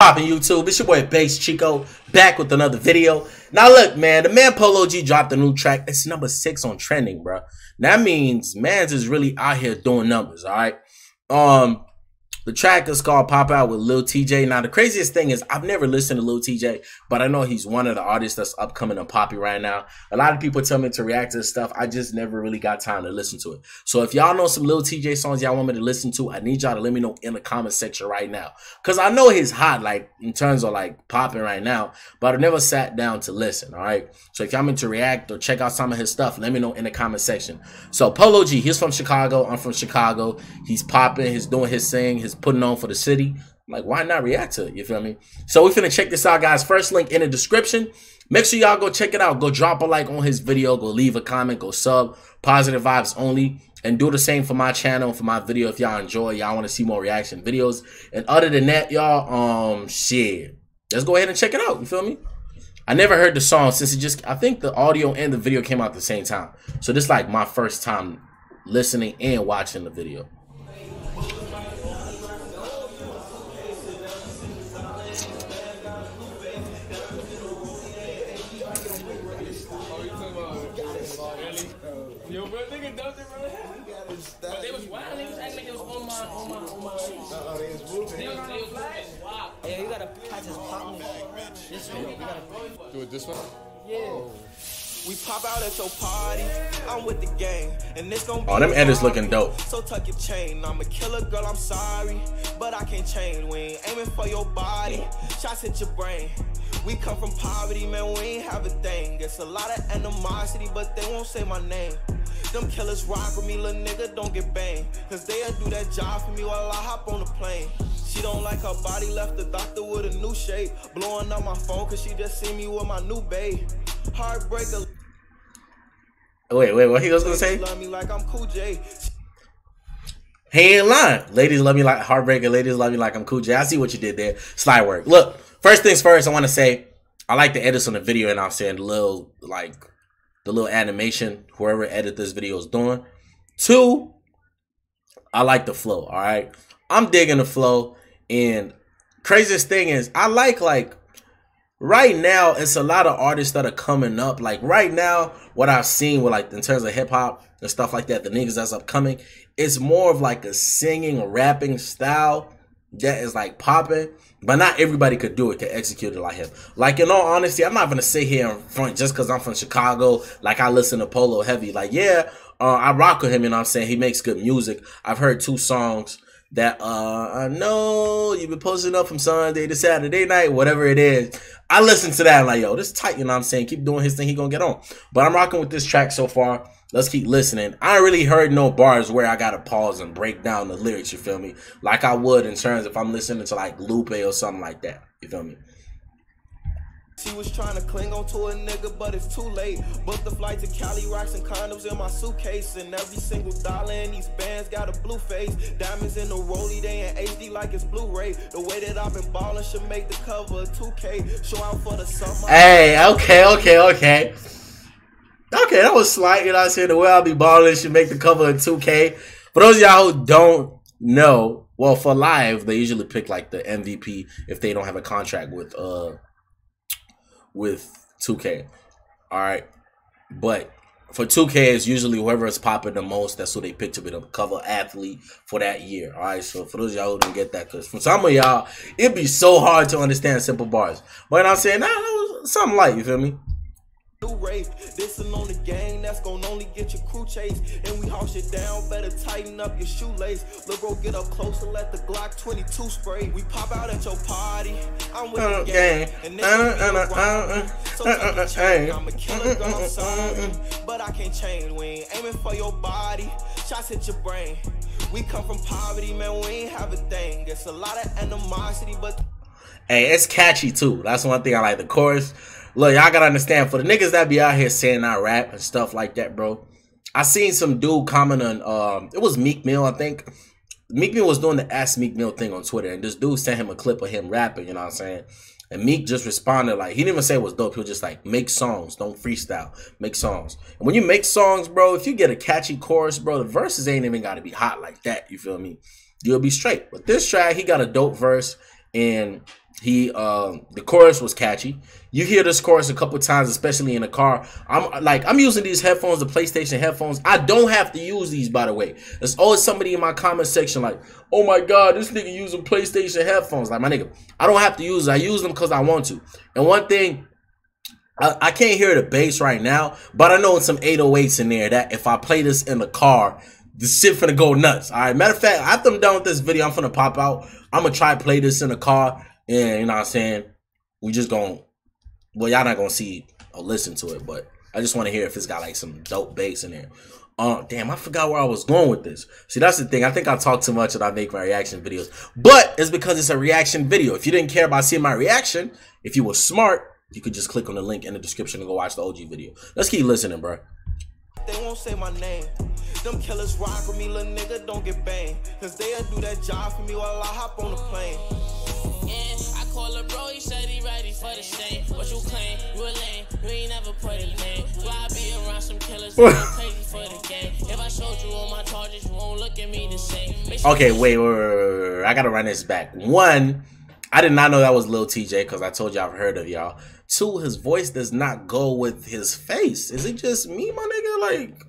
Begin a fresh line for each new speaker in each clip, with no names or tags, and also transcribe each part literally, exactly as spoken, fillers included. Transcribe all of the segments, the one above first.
poppin' YouTube? It's your boy Bass Chico back with another video. Now look, man, the man Polo G dropped a new track. It's number six on trending, bro. That means mans is really out here doing numbers, all right? Um, the track is called Pop Out with Lil T J. Now the craziest thing is I've never listened to Lil T J, but I know he's one of the artists that's upcoming and poppy right now. A lot of people tell me to react to this stuff. I just never really got time to listen to it. So if y'all know some Lil T J songs y'all want me to listen to, I need y'all to let me know in the comment section right now. Cause I know he's hot, like in terms of like popping right now, but I never sat down to listen. All right. So if y'all want me to react or check out some of his stuff, let me know in the comment section. So Polo G, he's from Chicago. I'm from Chicago. He's popping. He's doing his thing. He's putting on for the city. Like, why not react to it? You feel me? So we're finna check this out, guys. First link in the description. Make sure y'all go check it out. Go drop a like on his video. Go leave a comment. Go sub. Positive vibes only. And do the same for my channel, for my video if y'all enjoy. Y'all want to see more reaction videos. And other than that, y'all, um, shit. Let's go ahead and check it out. You feel me? I never heard the song since it just, I think the audio and the video came out at the same time. So this is like my first time listening and watching the video.
Yo, bro, nigga dumped it, bro. But they was wild. They was acting like it was on my, on my, on my sheet. Uh-oh, they was moving. They was, they was flash. Wow.
Yeah, you gotta catch his pop. This way, you gotta
do it this way?
Yeah.
Oh.
We pop out at your party, I'm with the gang, and this gon' be
oh, them edits looking dope.
So tuck your chain, I'm a killer girl, I'm sorry, but I can't change. We ain't aiming for your body, shots hit your brain. We come from poverty, man, we ain't have a thing. It's a lot of animosity, but they won't say my name. Them killers rock with me, little nigga, don't get banged. Cause they'll do that job for me while I hop on the plane. She don't like her body, left the doctor with a new shape. Blowing up my phone cause she just see me with my new babe. Heartbreaker.
Wait, wait, what he was gonna say?
Love me like I'm Cool J.
He ain't lying. Ladies love me like Heartbreaker. Ladies love me like I'm Cool J. I see what you did there. Slide work. Look, first things first, I want to say I like the edits on the video, and I'm saying the little like the little animation whoever edit this video is doing. Two, I like the flow. All right, I'm digging the flow, and craziest thing is I like like. Right now, it's a lot of artists that are coming up. Like right now, what I've seen with like in terms of hip hop and stuff like that, the niggas that's upcoming, it's more of like a singing, rapping style that is like popping. But not everybody could do it, to execute it like him. Like in all honesty, I'm not gonna sit here in front just because I'm from Chicago. Like I listen to Polo heavy. Like yeah, uh, I rock with him. You know what I'm saying? He makes good music. I've heard two songs that uh I know you've been posting up from Sunday to Saturday night, whatever it is. I listen to that and like, yo, this tight, you know what I'm saying? Keep doing his thing, he gonna get on. But I'm rocking with this track so far. Let's keep listening. I ain't really heard no bars where I gotta pause and break down the lyrics, you feel me? Like I would in terms if I'm listening to like Lupe or something like that. You feel me?
She was trying to cling on to a nigga, but it's too late. Booked the flight to Cali, rocks and condoms in my suitcase. And every single dollar in these bands got a blue face. Diamonds in the rollie, they in H D like it's Blu-ray. The way that I've been ballin' should make the cover of two K. Show out for the summer.
Hey, okay, okay, okay. Okay, that was slight, you know what I'm saying? The way I'll be balling should make the cover of two K. For those of y'all who don't know, well, for live, they usually pick like the M V P if they don't have a contract with uh with two K. All right, but for two K it's usually whoever is popping the most, that's who they pick to be the cover athlete for that year. All right, so for those of y'all who didn't get that, because for some of y'all it'd be so hard to understand simple bars, but I'm saying nah, that was something light, you feel me?
New race, this is on the gang that's gonna only get your crew chase. And we house it down, better tighten up your shoelace. Look, bro, get up close and let the Glock twenty-two spray. We pop out at your party, I'm with the gang, and then so I'm a killer girl, I'm sorry, but I can't change. We ain't aiming for your body, shots hit your brain. We come from poverty, man, we ain't have a thing. It's a lot of animosity, but
hey, it's catchy too. That's one thing I like. The chorus. Look, y'all gotta understand, for the niggas that be out here saying I rap and stuff like that, bro. I seen some dude comment on, um, it was Meek Mill, I think. Meek Mill was doing the Ask Meek Mill thing on Twitter, and this dude sent him a clip of him rapping, you know what I'm saying? And Meek just responded like, he didn't even say it was dope. He was just like, make songs, don't freestyle, make songs. And when you make songs, bro, if you get a catchy chorus, bro, the verses ain't even gotta be hot like that, you feel me? You'll be straight. But this track, he got a dope verse, and he uh, the chorus was catchy. You hear this chorus a couple times, especially in the car. I'm like, I'm using these headphones, the PlayStation headphones. I don't have to use these, by the way. There's always somebody in my comment section like, oh my God, this nigga using PlayStation headphones. Like, my nigga, I don't have to use it. I use them because I want to. And one thing, I, I can't hear the bass right now, but I know it's some eight oh eights in there that if I play this in the car, the shit finna go nuts. All right, matter of fact, after I'm done with this video, I'm finna pop out. I'm gonna try to play this in the car, and you know what I'm saying? We just gonna, well, y'all not gonna see or listen to it, but I just want to hear if it's got like some dope bass in there. Uh, damn, I forgot where I was going with this. See, that's the thing. I think I talk too much and I make my reaction videos, but it's because it's a reaction video. If you didn't care about seeing my reaction, if you were smart, you could just click on the link in the description and go watch the O G video. Let's keep listening, bro.
They won't say my name. Them killers rock with me, little nigga, don't get banged. Cause they'll do that job for me while I hop on the plane.
Yeah, I call a bro, he said he ready for the shame. What you claim? You a lame, you ain't never put a name. Why I be around some killers that go crazy for the game? If I showed you all my charges, you won't look at me the same.
Okay, wait, wait, wait, wait, wait. I gotta run this back. One, I did not know that was Lil T J because I told you I've heard of y'all. Two, his voice does not go with his face. Is it just me, my nigga? Like,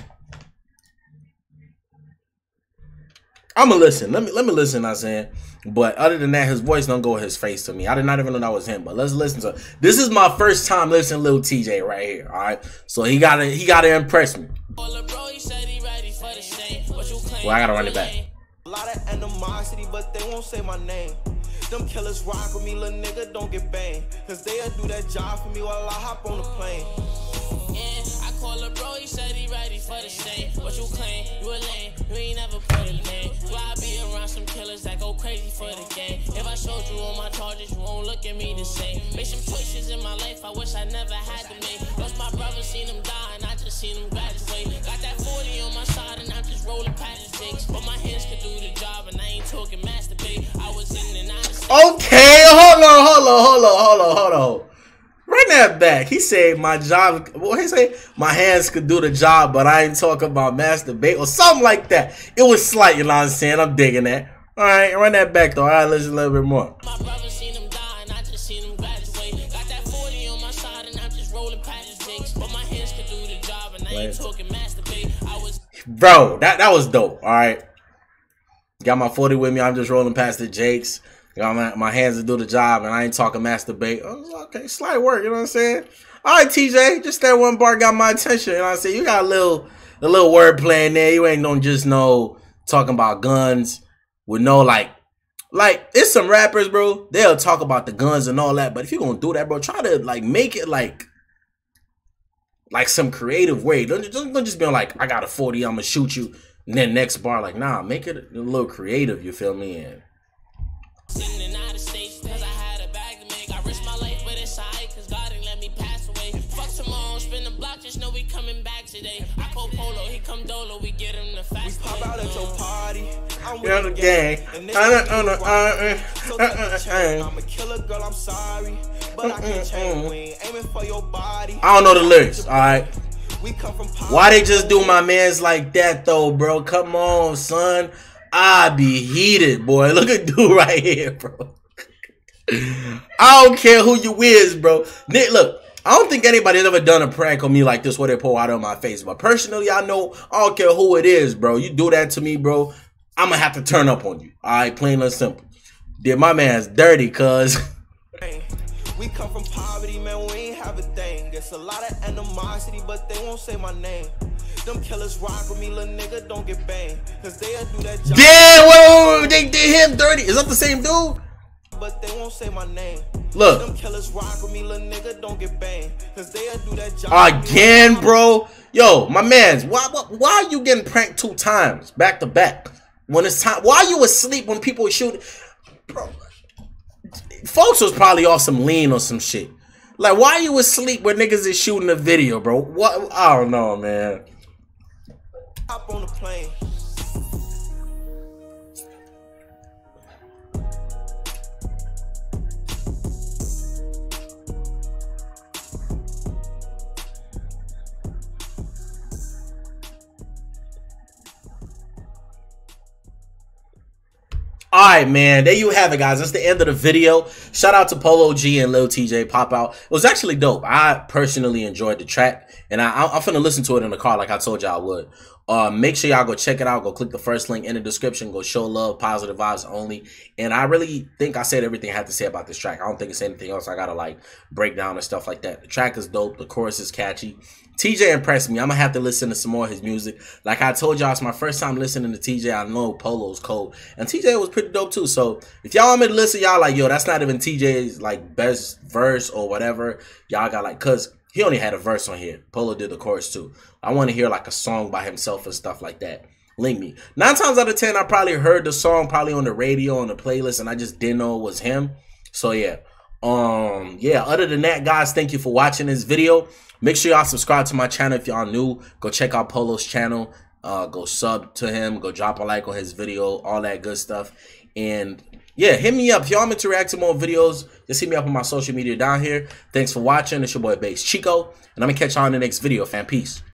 I'ma listen. Let me let me listen, I'm saying. But other than that, his voice don't go with his face to me. I did not even know that was him. But let's listen to it. This is my first time listening to Lil T J right here. Alright. So he gotta he gotta impress me. Well, I gotta run it back.
A lot of animosity, but they won't say my name. Them killers rock with me, little nigga, don't get banged. Cause they'll do that job for me while I hop on the plane.
Yeah, I call a bro, he said he ready for the same. What you claim? You a lame, you ain't never put a name. Why I be around some killers that go crazy for the game? If I showed you all my charges, you won't look at me the same. Made some choices in my life I wish I never had to make. Lost my brother, seen him die, and I just seen him graduate. Got that forty on my side, and I'm just rolling past the jakes. But my hands could do the job, and I ain't talking masturbate. I was in and out of state.
Okay, hold on, hold on, hold on, hold on, hold on. Run that back. He said my job, what he say? My hands could do the job, but I ain't talking about masturbate or something like that. It was slight, you know what I'm saying? I'm digging that. All right, run that back though. All right, listen a little bit more.
My brother seen him die, and I just seen him graduate. Got that forty on my side, and I'm just rolling past the jakes. But my hands could do the job, and I ain't talking masturbate. I was,
bro, that that was dope. All right, got my forty with me. I'm just rolling past the jakes. Got my, my hands to do the job, and I ain't talking masturbate. Oh, okay, slight work, you know what I'm saying? All right, T J, just that one bar got my attention. You know what I'm saying? You got a little, a little word playing there. You ain't don't just know talking about guns with no like, like it's some rappers, bro. They'll talk about the guns and all that, but if you're gonna do that, bro, try to like make it like, like some creative way. Don't just, don't just be like, I got a forty, I'm gonna shoot you, and then next bar, like, nah, make it a little creative. You feel me? And
sitting out of states cause I had a bag to make. I risked my life, but it's alright cause God didn't let me pass away. Fuck tomorrow, spin the block, just know we coming back today. I call Polo, he come Dolo, we get him the fast.
We pop out at your party. I'm
with the gang.
I'm a killer girl, I'm sorry. But I can't change, we ain't aiming for your body.
I don't know the lyrics, alright?
We come from
why they just do my mans like that though, bro? Come on, son. I be heated, boy. Look at dude right here, bro. I don't care who you is, bro. Nick, look, I don't think anybody's ever done a prank on me like this where they pull out on my face. But personally, I know I don't care who it is, bro. You do that to me, bro, I'm gonna have to turn up on you. All right, plain and simple. Did my man's dirty, cuz.
We come from poverty, man, we ain't have a thing. It's a lot of animosity, but they won't say my name. Them killers rock with me, little nigga, don't get banged. Cause they'll do that job.
Damn, wait, wait, wait, they did him dirty. Is that the same dude?
But they won't say my name.
Look.
Them killers rock with me, little nigga, don't get banged. Cause they'll do that job.
Again, bro. Yo, my mans, why, why, why are you getting pranked two times back to back? When it's time, why are you asleep when people shoot? Bro, folks was probably off some lean or some shit. Like, why are you asleep when niggas is shooting a video, bro? What? I don't know, man.
Hop on the plane.
all right, man. There you have it, guys. That's the end of the video. Shout out to Polo G and Lil T J Pop Out. It was actually dope. I personally enjoyed the track, and I, I'm finna listen to it in the car like I told y'all I would. Uh, make sure y'all go check it out. Go click the first link in the description. Go show love, positive vibes only. And I really think I said everything I had to say about this track. I don't think it's anything else I gotta like break down and stuff like that. The track is dope. The chorus is catchy. T J impressed me. I'm gonna have to listen to some more of his music. Like I told y'all, it's my first time listening to T J. I know Polo's cold, and T J was pretty dope too. So if y'all want me to listen, y'all like, yo, that's not even T J's like best verse or whatever. Y'all got like, cause he only had a verse on here. Polo did the chorus too. I want to hear like a song by himself and stuff like that. Link me. Nine times out of ten, I probably heard the song probably on the radio, on the playlist, and I just didn't know it was him. So yeah. Um, yeah, other than that, guys, thank you for watching this video. Make sure y'all subscribe to my channel if y'all new. Go check out Polo's channel. Uh, go sub to him. Go drop a like on his video. All that good stuff. And yeah, hit me up. If y'all want me to react to more videos, just hit me up on my social media down here. Thanks for watching. It's your boy Bass Chico. And I'm going to catch y'all in the next video, fam. Peace.